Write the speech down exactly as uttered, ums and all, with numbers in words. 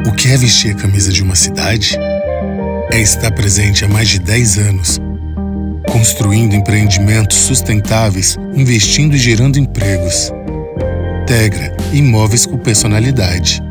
O que é vestir a camisa de uma cidade? É estar presente há mais de dez anos, construindo empreendimentos sustentáveis, investindo e gerando empregos. Tegra, imóveis com personalidade.